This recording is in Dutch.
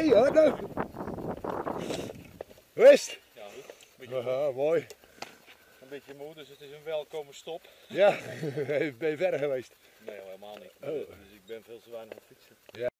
Hey hoor nou. Hoe is het? Ja, goed. Beetje Mooi. een beetje moe, dus het is een welkome stop. Ja, ben je verder geweest? Nee, helemaal niet. Oh. Dus ik ben veel te weinig aan het fietsen. Ja.